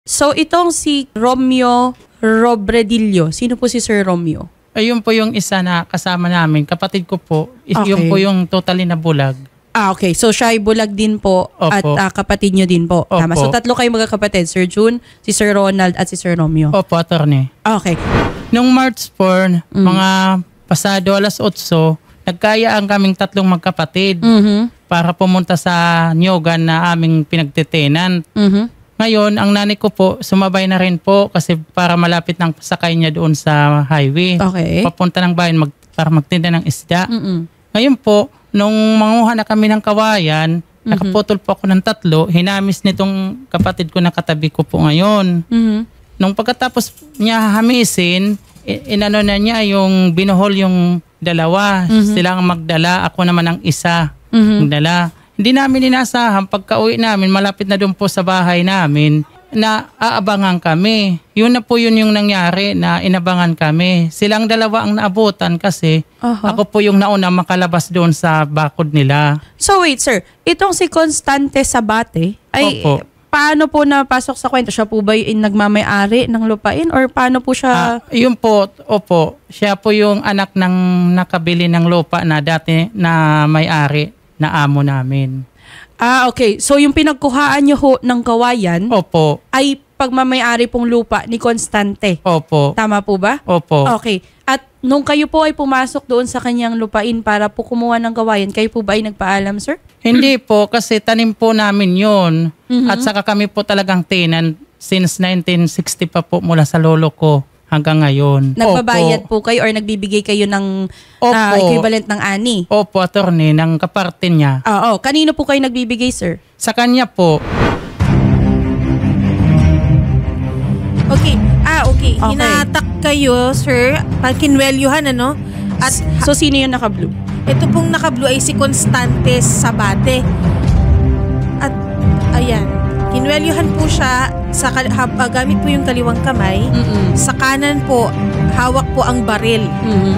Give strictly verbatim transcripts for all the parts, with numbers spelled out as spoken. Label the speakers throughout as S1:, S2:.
S1: So itong si Romeo Robredillo, sino po si Sir Romeo?
S2: Ayun po yung isa na kasama namin. Kapatid ko po.
S1: Okay.
S2: Yung po yung totally na bulag.
S1: Ah, okay. So siya ay bulag din po.
S2: Opo.
S1: At uh, kapatid nyo din po.
S2: Opo.
S1: Tama. So tatlo kayo magkakapatid. Sir June, si Sir Ronald at si Sir Romeo.
S2: Opo, attorney.
S1: Okay.
S2: Nung March fourth,
S1: Mm.
S2: mga pasado alas otso, nagkayaan kaming tatlong magkapatid
S1: Mhm.
S2: para pumunta sa Nyogan na aming pinagtitenan.
S1: Mhm.
S2: Ngayon, ang nanay ko po, sumabay na rin po kasi para malapit ng sakay niya doon sa highway.
S1: Okay.
S2: Papunta ng bayan mag, para magtinda ng isda.
S1: Mm-mm.
S2: Ngayon po, nung manguha na kami ng kawayan, mm-hmm. nakaputol po ako ng tatlo, hinamis nitong kapatid ko na katabi ko po ngayon.
S1: Mhm.
S2: Nung pagkatapos niya hamisin, i- inano na niya yung binuhol yung dalawa.
S1: Mhm.
S2: Sila ang magdala, ako naman ang isa
S1: Mhm.
S2: magdala. Hindi namin inasahan, pagka-uwi namin, malapit na doon po sa bahay namin, na aabangan kami. Yun na po yun yung nangyari na inabangan kami. Silang dalawa ang naabutan kasi
S1: Aha.
S2: ako po yung nauna makalabas doon sa bakod nila.
S1: So wait sir, itong si Constante Sabate, ay
S2: Opo.
S1: paano po napasok sa kwento? Siya po ba yung nagmamay-ari ng lupain or paano po siya?
S2: Ah, yun po, opo, siya po yung anak ng nakabili ng lupa na dati na may-ari na amo namin.
S1: Ah, okay. So yung pinagkuhaan niyo ho ng kawayan
S2: Opo,
S1: ay pagmamay-ari pong lupa ni Constante.
S2: opo,
S1: Tama po ba?
S2: opo.
S1: Okay. At nung kayo po ay pumasok doon sa kanyang lupain para po kumuha ng kawayan, kayo po ba ay nagpaalam, sir?
S2: Hindi po, kasi tanim po namin yun.
S1: Mhm.
S2: At saka kami po talagang tenant since nineteen sixty pa po mula sa lolo ko hanggang ngayon.
S1: Nagbabayad po kayo or nagbibigay kayo ng
S2: Opo.
S1: ah, equivalent ng ani?
S2: Opo, attorney, ng kaparte niya.
S1: Oo. Kanino po kayo nagbibigay, sir?
S2: Sa kanya po,
S3: Okay. Ah, okay.
S1: Okay.
S3: Hinatak kayo, sir. Pagkinwelyuhan, ano? At
S1: So sino yung naka-blue?
S3: ito pong naka-blue ay si Constante Sabate. At, ayan. Kinwelyuhan po siya sa kal- hab- ah, gamit po yung kaliwang kamay.
S1: Mm-mm.
S3: Sa kanan po, hawak po ang baril.
S1: Mhm.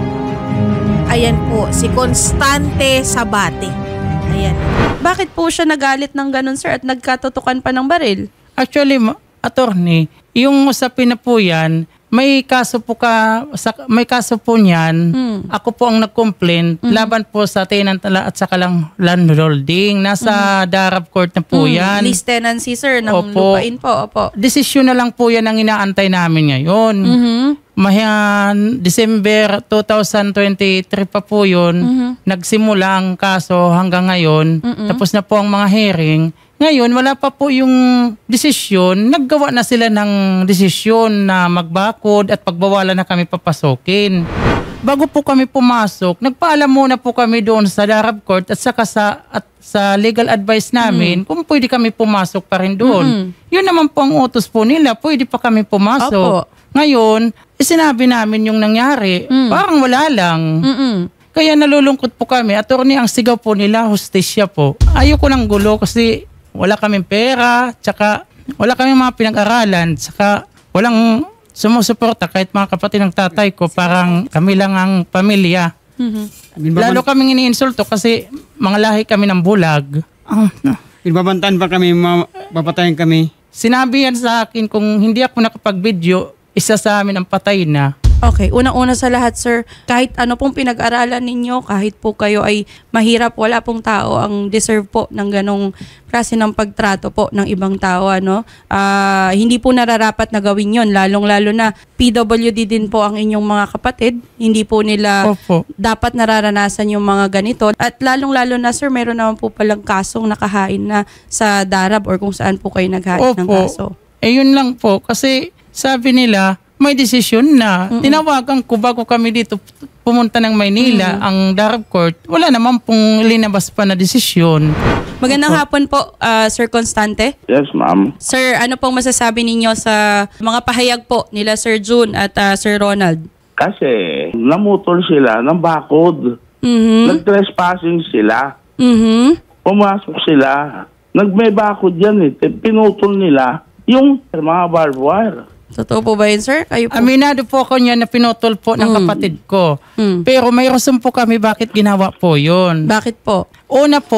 S3: Ayan po, si Constante Sabate. Ayan.
S1: Bakit po siya nagalit ng ganun, sir, at nagkatutukan pa ng baril?
S2: actually, ma- attorney, yung usapin na po yan, may kaso po ka, sa, may kaso po niyan,
S1: Mm.
S2: ako po ang nag-complain, laban po sa tenant at saka lang landholding. Nasa Darab Court na po
S1: Mm,
S2: yan.
S1: Lease tenancy, sir, ng
S2: Opo.
S1: lupain po. Opo.
S2: Desisyon na lang po yan ang inaantay namin ngayon.
S1: Mhm.
S2: Mahiyan, December twenty twenty-three pa po yun.
S1: Mhm.
S2: Nagsimula ang kaso hanggang ngayon.
S1: Mm-mm.
S2: Tapos na po ang mga hearing. Ngayon, wala pa po yung desisyon. Naggawa na sila ng desisyon na magbakod at pagbawalan na kami papasokin. Bago po kami pumasok, nagpaalam muna po kami doon sa Darab Court at saka sa, at sa legal advice namin kung pwede kami pumasok pa rin doon.
S1: Mm.
S2: Yun naman po ang utos po nila, pwede pa kami pumasok.
S1: Opo.
S2: Ngayon, eh, sinabi namin yung nangyari,
S1: Mm.
S2: parang wala lang.
S1: Mm-mm.
S2: Kaya nalulungkot po kami. Attorney, ang sigaw po nila, hustisya po. Ayoko ng gulo kasi wala kaming pera, tsaka wala kaming mga pinag-aralan, tsaka walang sumusuporta kahit mga kapatid ng tatay ko, parang kami lang ang pamilya.
S1: Mhm.
S2: Lalo kaming iniinsulto kasi mga lahi kami ng bulag. Ah,
S4: Pinbabantaan pa kami, ma- papatayin kami.
S2: sinabi yan sa akin kung hindi ako nakapag-video, isa sa amin ang patay na.
S1: Okay, unang-una sa lahat, sir, kahit ano pong pinag-aralan ninyo, kahit po kayo ay mahirap, wala pong tao ang deserve po ng ganong klase ng pagtrato po ng ibang tao, ano? Ah, hindi po nararapat na gawin yon, lalong-lalo na P W D din po ang inyong mga kapatid. Hindi po nila
S2: Opo.
S1: dapat nararanasan yung mga ganito. At lalong-lalo na, sir, meron naman po palang kasong nakahain na sa Darab or kung saan po kayo naghain ng kaso.
S2: Eh yun lang po. Kasi sabi nila, may desisyon na.
S1: Mm-mm.
S2: Tinawagan ko bago kami dito pumunta ng Maynila, ang Darab Court. Wala naman pong linabas pa na desisyon.
S1: Magandang hapon po, ah, Sir Constante.
S5: Yes, ma'am.
S1: Sir, ano pong masasabi ninyo sa mga pahayag po nila Sir June at ah, Sir Ronald?
S5: Kasi namutol sila ng bakod.
S1: Mhm.
S5: Nag-trespassing sila.
S1: Mhm.
S5: Pumasok sila. Nagmay bakod yan eh. Pinutol nila yung mga barbed wire.
S1: Totoo po ba yun, sir? Kayo po?
S2: Aminado po ako niya na pinutol po ng
S1: Mm.
S2: kapatid ko.
S1: Mm.
S2: Pero may rason po kami bakit ginawa po yun.
S1: Bakit po?
S2: Una po,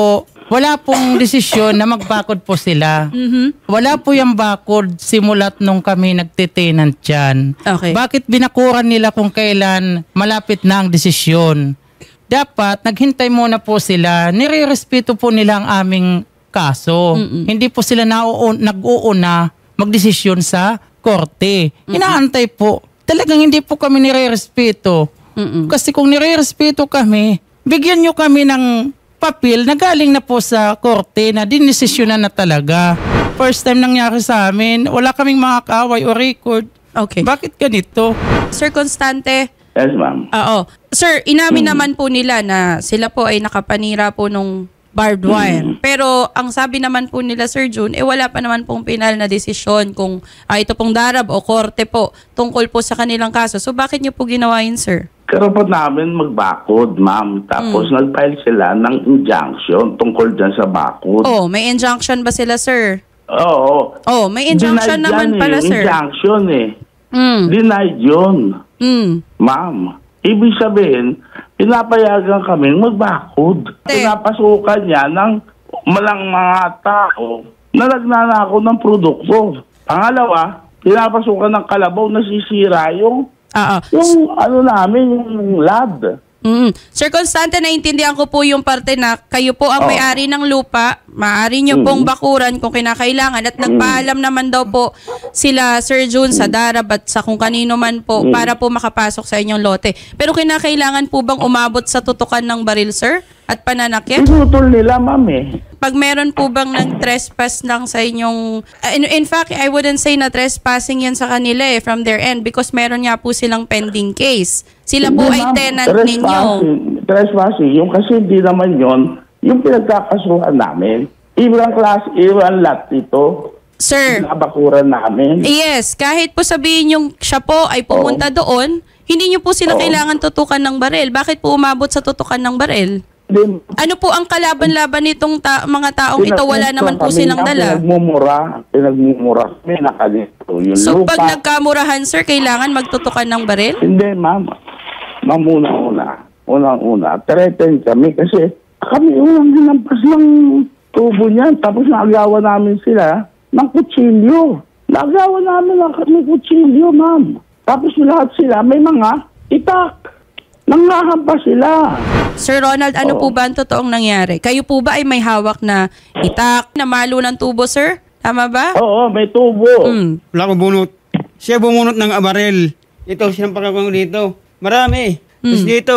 S2: wala pong desisyon na magbakod po sila.
S1: Mhm.
S2: Wala po yung bakod simulat nung kami nagtitenant dyan.
S1: Okay.
S2: Bakit binakuran nila kung kailan malapit na ang desisyon? Dapat naghintay muna po sila. Nire-respeto po nila ang aming kaso.
S1: Mm-mm.
S2: Hindi po sila nauun, nag-uuna magdesisyon sa korte. Inaantay po. Talagang hindi po kami nire-respeto.
S1: Mm-mm.
S2: Kasi kung nire-respeto kami, bigyan nyo kami ng papel na galing na po sa korte na dinesisyonan na talaga. First time nangyari sa amin, wala kaming mga kaaway o record.
S1: Okay.
S2: Bakit ganito?
S1: Sir Constante,
S5: Yes, ma'am.
S1: oo. Sir, inamin naman po nila na sila po ay nakapanira po nung barbed wire. Pero ang sabi naman po nila, Sir June, eh wala pa naman pong final na desisyon kung ah, ito pong darab o korte po tungkol po sa kanilang kaso. So bakit niyo po ginawa yun, sir?
S5: Karapat namin magbakod, ma'am. Tapos nag-file sila ng injunction tungkol dyan sa bakod.
S1: Oh, may injunction ba sila, sir?
S5: Oo.
S1: Oh, may injunction
S5: Denied
S1: naman
S5: yan
S1: pala,
S5: eh.
S1: sir.
S5: Injunction eh.
S1: Mm.
S5: Denied yun,
S1: Mm.
S5: ma'am. Ibig sabihin, pinapayagan kami magbakod.
S1: Te.
S5: Pinapasukan niya ng malang mga tao na nagnanakaw ng produkto. Pangalawa, pinapasukan ng kalabaw na sisira yung,
S1: Oo.
S5: yung ano namin, yung lab.
S1: Mm. Sir Constante, naintindihan ko po yung parte na kayo po ang
S5: Oh.
S1: may-ari ng lupa, maaari nyo pong bakuran kung kinakailangan at nagpaalam naman daw po sila Sir June sa Darab at sa kung kanino man po para po makapasok sa inyong lote. Pero kinakailangan po bang umabot sa tutukan ng baril, sir? At pananakit?
S5: Pinutol nila, ma'am eh.
S1: Pag meron po bang nag-trespass lang sa inyong... uh, in, in fact, I wouldn't say na trespassing yan sa kanila eh, from their end because meron nga po silang pending case. Sila po
S5: Hindi,
S1: ay
S5: ma'am.
S1: tenant ninyo.
S5: Trespassing. Trespassing. Yung kasi hindi naman yon yung pinagkakasuhan namin. Ibang class, ibang lot ito.
S1: Sir,
S5: Nabakuran namin.
S1: yes, kahit po sabihin yung siya po ay pumunta doon, hindi nyo po sila
S5: Oo.
S1: kailangan tutukan ng baril. Bakit po umabot sa tutukan ng baril?
S5: Then,
S1: Ano po ang kalaban-laban nitong ta- mga taong ito? Wala
S5: pinag-
S1: naman po
S5: kami
S1: silang
S5: ang
S1: dala.
S5: Pinagmumura. Pinagmumura kami na kanito. Yung
S1: So
S5: lupa.
S1: pag nagkamurahan, sir, kailangan magtutukan ng baril?
S5: Hindi, ma'am. Ma'am, una-una. Unang-una. Threaten kami kasi kami unang hinampas ng tubo niyan. Tapos naagawa namin sila ng kutsilyo. Naagawa namin ng ng kutsilyo, ma'am. Tapos lahat sila may mga itak. Nangahampas sila.
S1: Sir Ronald, ano po ba ang totoong nangyari? Kayo po ba ay may hawak na itak, na malo ng tubo, sir? Tama ba?
S5: Oo, may tubo.
S1: Mm.
S4: Wala ko bunot. Siya bumunot ng baril. Ito, sinampak ako dito. Marami. Tapos dito.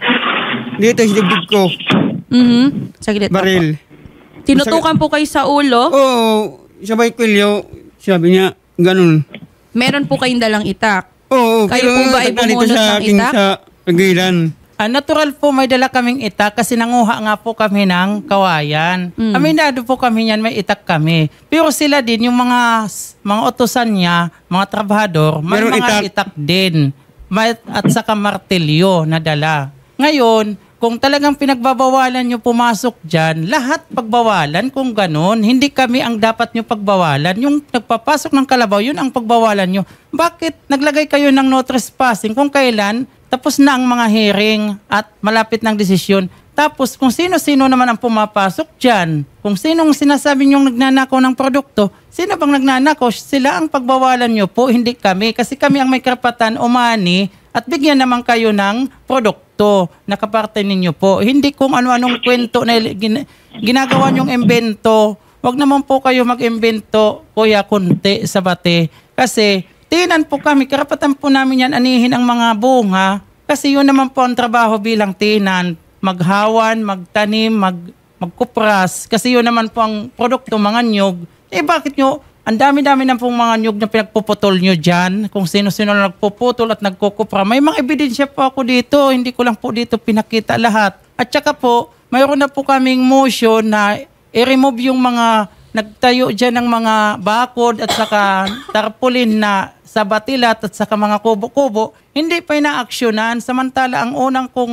S4: Dito, sinibig ko.
S1: Mhm. Saglit po.
S4: Baril.
S1: Tinutukan po kayo sa ulo.
S4: Oo, sabay kwilyo. Sabi niya, ganun.
S1: Meron po kayong dalang itak.
S4: Oo,
S1: Kayo po ba ay
S4: nagdala dito
S1: bumunot
S4: sa
S1: ng
S4: aking
S1: itak?
S4: sa pagilan.
S2: Ah, natural po may dala kaming itak kasi nanguha nga po kami ng kawayan.
S1: Mm.
S2: Aminado po kami niyan, may itak kami. Pero sila din, yung mga mga utusan niya, mga trabahador, may
S4: Meron
S2: mga
S4: itak.
S2: itak, din. May, at saka martilyo na dala. Ngayon, kung talagang pinagbabawalan nyo pumasok dyan, lahat pagbawalan kung ganun. Hindi kami ang dapat nyo pagbawalan. Yung nagpapasok ng kalabaw, yun ang pagbawalan nyo. Bakit naglagay kayo ng no trespassing kung kailan tapos na ang mga hearing at malapit ng desisyon? Tapos kung sino-sino naman ang pumapasok dyan, kung sinong sinasabi nyong nagnanakaw ng produkto, sino bang nagnanakaw? Sila ang pagbawalan nyo po, hindi kami. Kasi kami ang may karapatan umani at bigyan naman kayo ng produkto na kaparte ninyo po. Hindi kung ano-anong kwento na gin- ginagawa nyong imbento. Huwag naman po kayo mag-imbento, Kuya Kunti, sa bate. Kasi tinan po kami, karapatan po namin yan anihin ang mga bunga. Kasi yun naman po ang trabaho bilang tinan. Maghawan, magtanim, mag, magkupras. Kasi yun naman po ang produkto, mga nyog. Eh bakit nyo, ang dami-dami na pong mga nyog na pinagpuputol nyo dyan. Kung sino-sino na nagpuputol at nagkukupra. May mga ebidensya po ako dito. Hindi ko lang po dito pinakita lahat. At saka po, mayroon na po kaming motion na i-remove yung mga nagtayo dyan ng mga bakod at saka tarpaulin na sa batilat at saka mga kubo-kubo. Hindi pa ina-aksyonan. Samantala, ang unang kong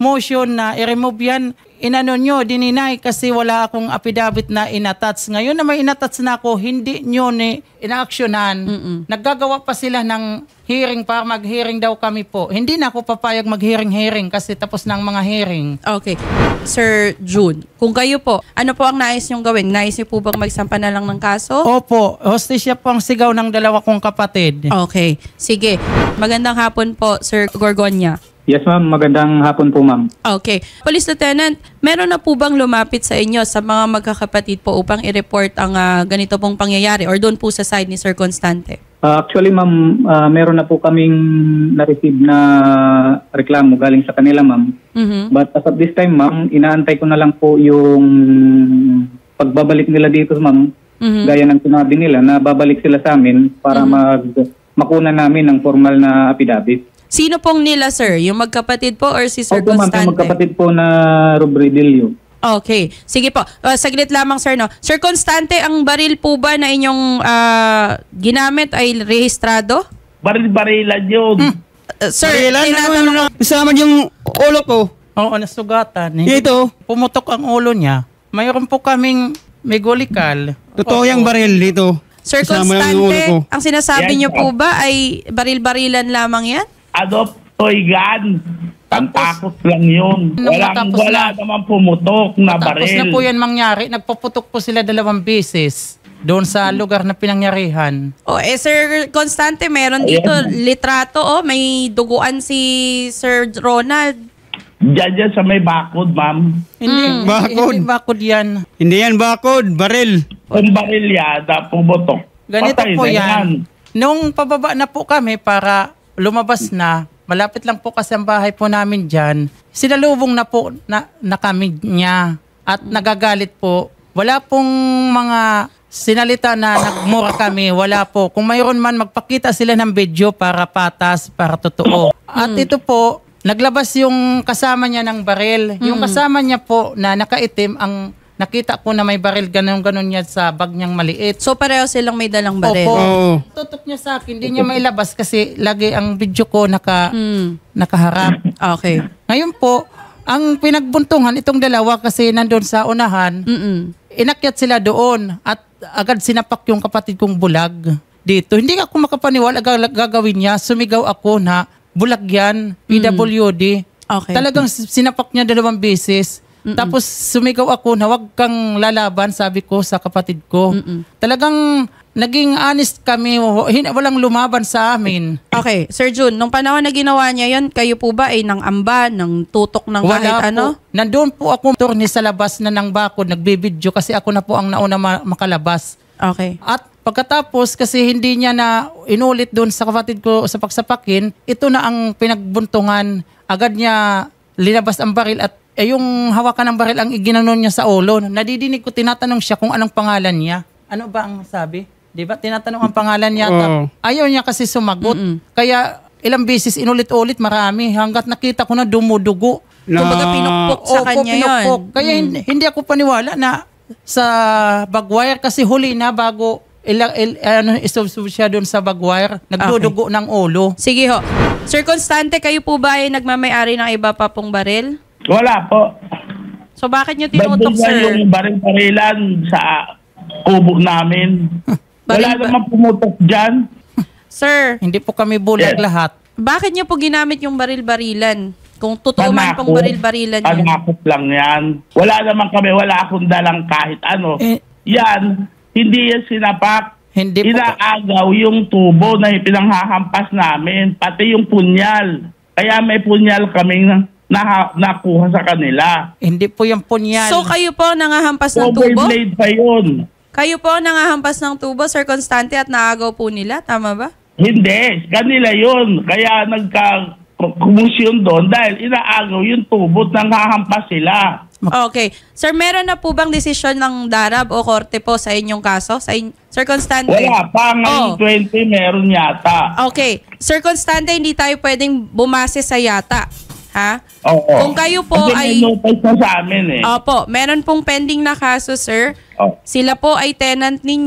S2: motion na i-remove yan, inano nyo, dininay kasi wala akong affidavit na inattach. Ngayon na may inattach na ako, hindi nyo ni ina-actionan. Naggagawa pa sila ng hearing para mag-hearing daw kami po. Hindi na ako papayag mag-hearing-hearing kasi tapos ng mga hearing.
S1: Okay. Sir June, kung kayo po, ano po ang nais nyong gawin? Nais niyo po bang magsampa na lang ng kaso?
S2: Opo, hostisya po ang sigaw ng dalawa kong kapatid.
S1: Okay. Sige. Magandang hapon po, Sir Gorgonya.
S6: Yes ma'am, magandang hapon po ma'am.
S1: Okay. Police Lieutenant, meron na po bang lumapit sa inyo sa mga magkakapatid po upang i-report ang uh, ganito pong pangyayari or doon po sa side ni Sir Constante?
S6: Uh, actually ma'am, uh, meron na po kaming na-receive na reklamo galing sa kanila ma'am.
S1: Mm-hmm.
S6: But as of this time ma'am, inaantay ko na lang po yung pagbabalik nila dito ma'am.
S1: Mm-hmm.
S6: Gaya ng sinabi nila na babalik sila sa amin para mm-hmm. mag makuna namin ng formal na affidavit.
S1: Sino pong nila, sir? Yung magkapatid po or si Sir
S6: Opo, ma'am,
S1: Constante?
S6: yung magkapatid po na Robredelio.
S1: Okay. Sige po. Uh, saglit lamang, sir. No? Sir Constante, ang baril po ba na inyong uh, ginamit ay rehistrado?
S7: Baril-barilan yun.
S1: Hmm. Uh, sir,
S4: Barilan, ano
S1: tinatanong-
S4: yung kasama yung ulo ko.
S2: Oo, nasugatan. Hindi
S4: Dito.
S2: pumutok ang ulo niya. Mayroon po kaming megolikal.
S4: Totoo yung baril dito.
S1: Sir
S4: Kasama yung ulo ko.
S1: Constante, ang sinasabi
S7: Yes,
S1: niyo po
S7: sir.
S1: ba ay baril-barilan lamang yan?
S7: Ano toy gun? Pantakot lang yun.
S2: Nung
S7: Walang,
S2: natapos
S7: wala
S2: na-
S7: naman pumutok na
S2: Tapos
S7: baril.
S2: na po yan mangyari, nagpaputok po sila dalawang beses doon sa lugar na pinangyarihan.
S1: O, eh, Sir Constante, meron
S7: Ayan.
S1: dito litrato, oh, may duguan si Sir Ronald.
S7: Diyan dyan sa may bakod, ma'am.
S2: Hindi,
S1: Mm.
S4: Bakod.
S2: hindi bakod yan.
S4: Hindi yan bakod, baril.
S7: Kung baril yan, na pumutok.
S2: Ganito
S7: patay
S2: po
S7: na
S2: yan. Nung pababa na po kami para lumabas na, malapit lang po kasi ang bahay po namin dyan, sinalubong na po na, na kami niya at nagagalit po. Wala pong mga sinalita na nagmura kami, wala po. Kung mayroon man, magpakita sila ng video para patas, para totoo. At ito po, naglabas yung kasama niya ng baril. Yung kasama niya po na nakaitim, ang nakita ko na may baril, ganun-ganun niya sa bag niyang maliit.
S1: So, pareho silang may dalang baril.
S2: Opo.
S4: Oo.
S2: Tutok niya sa akin, hindi niya mailabas kasi lagi ang video ko naka,
S1: Hmm.
S2: nakaharap.
S1: Okay.
S2: Ngayon po, ang pinagbuntungan itong dalawa kasi nandun sa unahan,
S1: Mm-mm.
S2: inakyat sila doon at agad sinapak yung kapatid kong bulag dito. Hindi ako makapaniwala gag- gagawin niya. Sumigaw ako na bulag yan, P W D.
S1: Okay.
S2: Talagang sinapak niya dalawang beses. Tapos sumigaw ako na wag kang lalaban, sabi ko sa kapatid ko. Talagang naging honest kami, hin- walang lumaban sa amin.
S1: Okay. Sir June, nung panahon na ginawa niya yon, kayo po ba ay ng amba, ng tutok ng kahit
S2: Wala
S1: ano?
S2: po. Nandun po ako turni sa labas na ng bakod, nagbibidyo kasi ako na po ang nauna ma- makalabas.
S1: Okay.
S2: At pagkatapos kasi hindi niya na inulit doon sa kapatid ko sa pagsapakin, ito na ang pinagbuntungan. Agad niya linabas ang baril at eh, yung hawakan ng baril ang iginanon niya sa ulo. Nadidinig ko, tinatanong siya kung anong pangalan niya. Ano ba ang sabi? Di ba? Tinatanong ang pangalan niya.
S4: Oo.
S2: Ayaw niya kasi sumagot. Kaya ilang beses inulit-ulit marami hanggat nakita ko na dumudugo.
S1: Kumbaga pinukpok sa
S2: Opo,
S1: kanya
S2: pinukpok.
S1: yun.
S2: Kaya hindi, hindi ako paniwala na sa bagwire kasi huli na bago ila, il, ano, isubsub siya doon sa bagwire. Nagdudugo ng ulo.
S1: Sige ho. Sir Constante, kayo po ba ay nagmamayari ng iba pa pong baril?
S7: Wala po.
S1: So bakit niyo tinutok,
S7: Nandun na
S1: sir?
S7: yung baril-barilan sa kubo namin. Wala
S1: Baril-
S7: naman pumutok dyan.
S1: Sir,
S2: Hindi po kami bulag
S7: Yes.
S2: lahat.
S1: bakit niyo po ginamit yung baril-barilan? Kung totoo man pong
S7: Panakot.
S1: baril-barilan yan.
S7: Panakot lang yan. Wala naman kami, wala akong dalang kahit ano.
S2: Eh,
S7: Yan, hindi yan sinapak.
S2: Hindi po.
S7: Inaagaw yung tubo na pinanghahampas namin, pati yung punyal. Kaya may punyal kaming na, nakuha sa kanila.
S2: Hindi po yung punyal.
S1: So kayo po ang nangahampas ng tubo?
S7: Overblade pa yun.
S1: Kayo po ang nangahampas ng tubo, Sir Constante, at naagaw po nila? Tama ba?
S7: Hindi, kanila yun. Kaya nagka-kumusyon doon dahil inaagaw yung tubo at nanghahampas sila.
S1: Okay. Sir, meron na po bang desisyon ng darab o korte po sa inyong kaso? Sa in- Sir Constante?
S7: Wala pa,
S1: Oh.
S7: ngayong twenty meron yata.
S1: Okay. Sir Constante, hindi tayo pwedeng bumase sa yata. Ha?
S7: Oo.
S1: Kung kayo po
S7: Kasi
S1: ay-
S7: may notice na sa amin eh.
S1: Opo, meron pong pending na kaso, sir.
S7: Oh.
S1: Sila po ay tenant ninyo.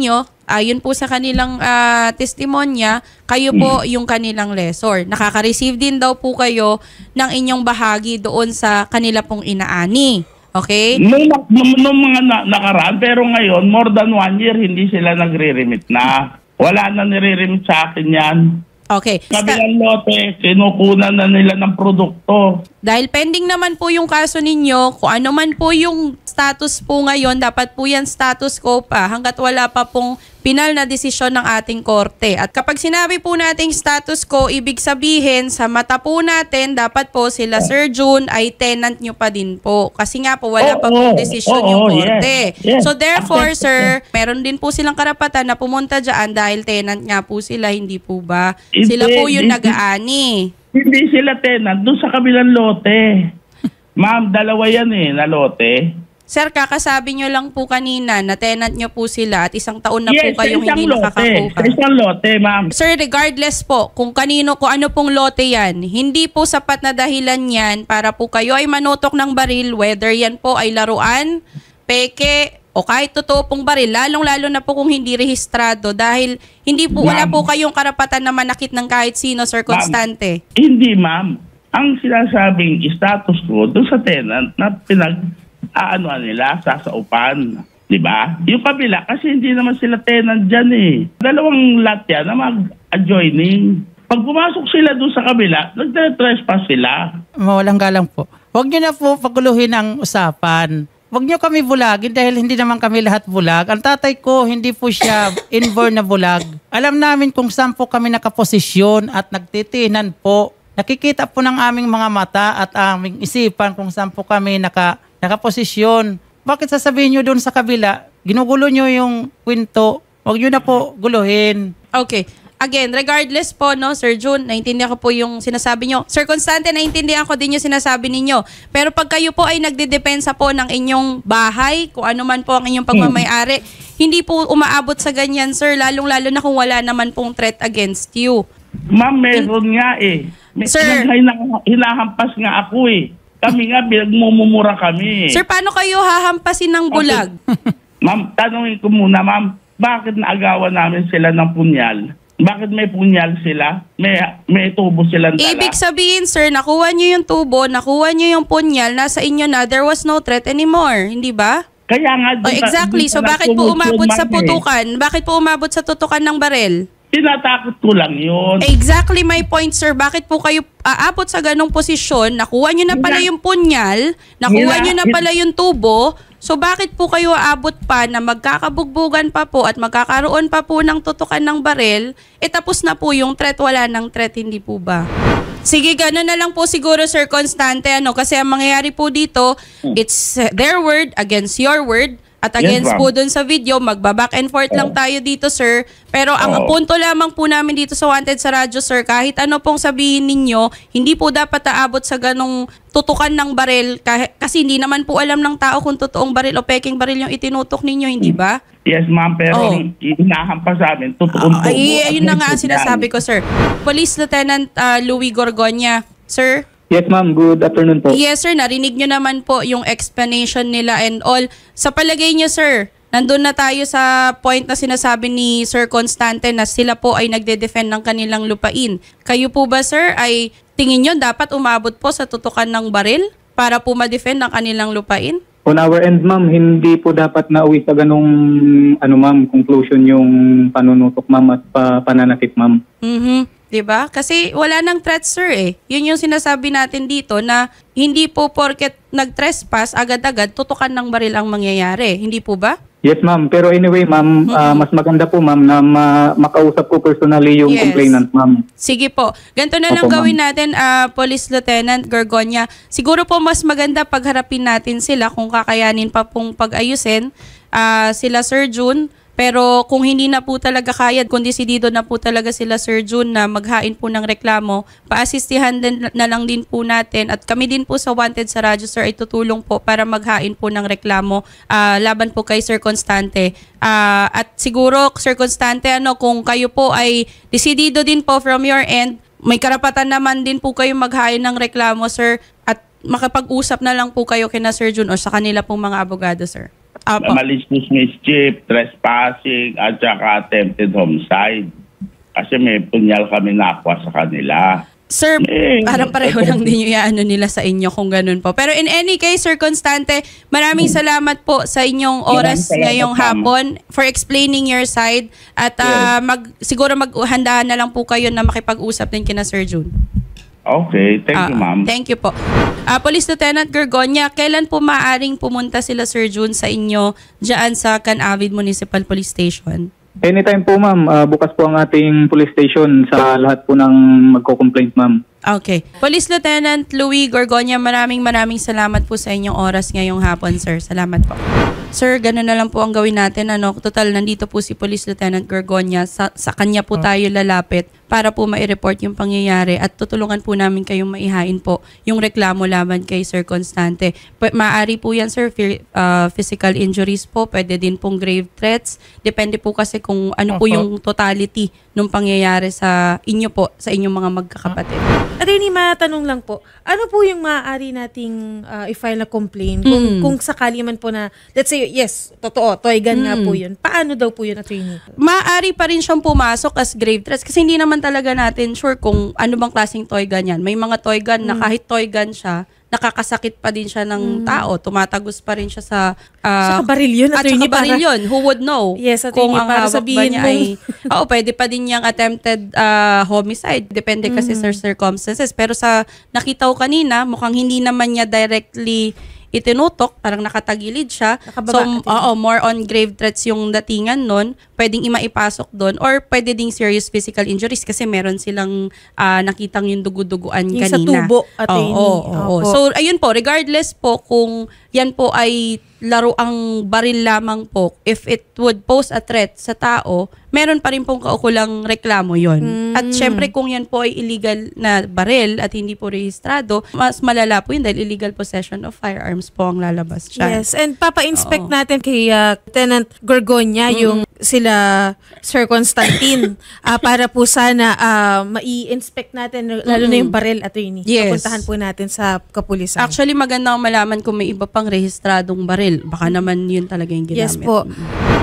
S1: Ayon po sa kanilang uh, testimonya, kayo po yung kanilang lessor. Nakaka-receive din daw po kayo ng inyong bahagi doon sa kanila pong inaani. Okay?
S7: Nung, nung, nung mga na, nakaraan, pero ngayon, more than one year, hindi sila nagre-remit na. Wala na nire-remit sa akin yan.
S1: Okay.
S7: Kabilang lote, kinukunan na nila ng produkto.
S1: Dahil pending naman po yung kaso ninyo, kung ano man po yung status po ngayon, dapat po yan status quo pa hanggat wala pa pong pinal na desisyon ng ating korte. At kapag sinabi po nating status quo, ibig sabihin sa mata po natin, dapat po sila Sir June ay tenant nyo pa din po. Kasi nga po wala
S7: Oh,
S1: pa pong
S7: oh,
S1: desisyon
S7: oh,
S1: yung
S7: oh,
S1: korte.
S7: yes, yes.
S1: So therefore,
S7: Accept,
S1: sir, meron din po silang karapatan na pumunta dyan dahil tenant nga po sila, hindi po ba?
S7: Hindi,
S1: Sila po yung
S7: hindi.
S1: nag-aani.
S7: Hindi sila tenant, doon sa kabilang lote. Ma'am, dalawa yan eh, na lote.
S1: Sir, kakasabi nyo lang po kanina na tenant nyo po sila at isang taon na
S7: Yes,
S1: po kayong
S7: sa isang
S1: hindi
S7: lote.
S1: nakakakuha.
S7: Sa isang lote, ma'am.
S1: Sir, regardless po kung kanino, kung ano pong lote yan, hindi po sapat na dahilan yan para po kayo ay manutok ng baril, whether yan po ay laruan, peke, o kahit totoo pong baril, lalong-lalo na po kung hindi rehistrado dahil hindi po, wala
S7: Ma'am.
S1: po kayong karapatan na manakit ng kahit sino, Sir Constante.
S7: Hindi, ma'am. Ang sinasabing status ko doon sa tenant na pinag aano nila, sasaupan. Diba? Yung kabila, kasi hindi naman sila tenant dyan eh. Dalawang lot yan na mag-adjoining. Pag pumasok sila doon sa kabila, nagtre-trespass sila.
S2: Mawalang galang po. Huwag nyo na po paguluhin ang usapan. Huwag nyo kami bulagin dahil hindi naman kami lahat bulag. Ang tatay ko, hindi po siya inborn na bulag. Alam namin kung saan po kami nakaposisyon at nagtitinan po. Nakikita po ng aming mga mata at aming isipan kung saan po kami naka, nakaposisyon. Bakit sasabihin nyo doon sa kabila, ginugulo nyo yung kwento, huwag nyo na po guluhin.
S1: Okay. Again, regardless po, no, Sir June, naintindihan ko po yung sinasabi nyo. Sir Constante, naintindihan ko din yung sinasabi ninyo. Pero pag kayo po ay nagdedepensa po ng inyong bahay, kung ano man po ang inyong pagmamayari, hindi po umaabot sa ganyan, sir, lalong-lalo na kung wala naman pong threat against you.
S7: Ma'am, meron nga eh. May
S1: Sir.
S7: hina- hinahampas nga ako eh. Kami nga, pinagmumumura kami.
S1: Sir, paano kayo hahampasin ng bulag?
S7: Ma'am, tanongin ko muna, ma'am, bakit naagawan namin sila ng punyal? Bakit may punyal sila? May, may tubo silang dala?
S1: Ibig sabihin, sir, nakuha nyo yung tubo, nakuha nyo yung punyal, nasa inyo na, there was no threat anymore, hindi ba?
S7: Kaya nga...
S1: Oh, exactly. So, bakit po umabot sa putukan? Bakit po umabot sa tutukan ng barel?
S7: Tinatakot ko lang yun.
S1: Exactly my point, sir. Bakit po kayo aabot sa ganong posisyon? Nakuha nyo na pala yung punyal, nakuha
S7: Hila-
S1: nyo na pala yung tubo, so bakit po kayo aabot pa na magkakabugbugan pa po at magkakaroon pa po ng tutukan ng barel, eh tapos na po yung threat, wala ng threat, hindi po ba? Sige, gano'n na lang po siguro, Sir Constante, ano, kasi ang mangyayari po dito, it's uh, their word against your word. At against
S7: Yes,
S1: po dun sa video, magbaback and forth lang tayo dito, sir. Pero ang
S7: Oo.
S1: punto lamang po namin dito sa Wanted sa Radyo, sir, kahit ano pong sabihin ninyo, hindi po dapat aabot sa ganong tutukan ng baril kahit, kasi hindi naman po alam ng tao kung totoong baril o peking baril yung itinutok ninyo, hindi ba?
S7: Yes, ma'am, pero
S1: Oh.
S7: hinahampas sa amin. Totoong tubo.
S1: Ay, ayun na nga ang
S7: Yan.
S1: sinasabi ko, sir. Police Lieutenant uh, Louie Gorgonia, sir.
S6: Yes, ma'am. Good afternoon po.
S1: Yes, sir. Narinig nyo naman po yung explanation nila and all. Sa palagay nyo, sir, nandun na tayo sa point na sinasabi ni Sir Constante na sila po ay nagde-defend ng kanilang lupain. Kayo po ba, sir, ay tingin nyo dapat umabot po sa tutukan ng baril para po ma-defend ang kanilang lupain?
S6: On our end, ma'am, hindi po dapat nauwi sa ganong, ano, ma'am, conclusion yung panunutok, ma'am, at pa, pananakit, ma'am.
S1: Mhm. Diba? Kasi wala nang threat, sir, eh. Yun yung sinasabi natin dito na hindi po porket nag-trespass, agad-agad, tutukan ng baril ang mangyayari. Hindi po ba?
S6: Yes, ma'am. Pero anyway, ma'am, ah, mas maganda po, ma'am, na ma- makausap ko personally yung
S1: Yes.
S6: complainant, ma'am.
S1: Sige po. Ganito na lang
S6: Opo,
S1: gawin natin, ah, Police Lieutenant Gorgonia. Siguro po mas maganda pagharapin natin sila kung kakayanin pa pong pag-ayusin. Ah, sila Sir June. Pero kung hindi na po talaga kaya, kung desidido na po talaga sila Sir June na maghain po ng reklamo, paasistihan din, na lang din po natin at kami din po sa Wanted sa Radyo, sir, ay tutulong po para maghain po ng reklamo ah, laban po kay Sir Constante. Ah, at siguro, Sir Constante, ano, kung kayo po ay desidido din po from your end, may karapatan naman din po kayo maghain ng reklamo, sir, at makapag-usap na lang po kayo kina Sir June o sa kanila pong mga abogado, sir. Apo.
S7: Malicious mischief, trespassing, at saka attempted homicide. Kasi may punyal kami nakuha sa kanila.
S1: Sir,
S7: Eh,
S1: parang pareho lang din yung ano nila sa inyo kung ganun po. Pero in any case, Sir Constante, maraming salamat po sa inyong oras
S7: Maraming salamat,
S1: ngayong
S7: ma'am.
S1: hapon for explaining your side. At ah, mag, siguro maghandaan na lang po kayo na makipag-usap din kina Sir June.
S7: Okay, thank you,
S1: Ah,
S7: ma'am.
S1: Thank you po. Ah, Police Lieutenant Gorgonya, kailan po maaaring pumunta sila Sir June sa inyo dyan sa Canavid Municipal Police Station?
S6: Anytime po, ma'am. Ah, bukas po ang ating police station sa lahat po ng magko-complaint, ma'am.
S1: Okay. Police Lieutenant Louie Gorgonya, maraming maraming salamat po sa inyong oras ngayong hapon, sir. Salamat po. Sir, ganun na lang po ang gawin natin. Ano? Total, nandito po si Police Lieutenant Gorgonya. Sa, sa kanya po tayo lalapit para po mai-report yung pangyayari at tutulungan po namin kayong maihain po yung reklamo laban kay Sir Constante. P- maaari po yan, sir, fi- uh, physical injuries po, pwede din pong grave threats. Depende po kasi kung ano po
S2: Opo.
S1: yung totality ng pangyayari sa inyo po, sa inyong mga magkakapatid.
S3: Attorney, matanong lang po, ano po yung maaari nating uh, i-file na complaint kung,
S1: Mm.
S3: kung sakali man po na, let's say, yes, totoo, toy gun nga
S1: Mm.
S3: po yun. Paano daw po yun, attorney?
S1: Maaari pa rin siyang pumasok as grave threats kasi hindi naman talaga natin sure kung ano bang klaseng toy gun yan. May mga toy gun na kahit toy gun siya, nakakasakit pa din siya ng tao. Tumatagos pa rin siya sa... ah,
S3: Saka baril yun,
S1: at
S3: attorney,
S1: saka baril
S3: para-
S1: yun. Who would know?
S3: Yes,
S1: kung
S3: attorney,
S1: ang
S3: para
S1: hawak ba
S3: sabihin
S1: niya
S3: mo-
S1: ay... Oo, pwede pa din niyang attempted ah, homicide. Depende kasi sa circumstances. Pero sa nakita ko kanina, mukhang hindi naman niya directly itinutok, parang nakatagilid siya.
S3: Nakababa,
S1: So,
S3: attorney.
S1: oo, more on grave threats yung datingan nun. Pwedeng imaipasok doon or pwede ding serious physical injuries kasi meron silang ah, nakitang yung dugu-duguan
S3: Yung
S1: kanina.
S3: sa tubo, attorney.
S1: Oo, oo, oo.
S3: Opo.
S1: So, ayun po, regardless po kung yan po ay laro ang baril lamang po, if it would pose a threat sa tao, meron pa rin pong kaukulang reklamo yon. At syempre kung yan po ay illegal na baril at hindi po rehistrado, mas malala po yun dahil illegal possession of firearms po ang lalabas dyan.
S3: Yes, and papa-inspect
S1: Oo.
S3: natin kay uh, Lieutenant Gorgonya yung sila Sir Constantine ah, para po sana ah, mai-inspect natin lalo na yung baril, attorney.
S1: Yes.
S3: Papuntahan po natin sa kapulisan.
S1: Actually, maganda ang malaman kung may iba pang rehistradong baril. Baka naman yun talaga yung ginamit.
S3: Yes po.
S1: Mm.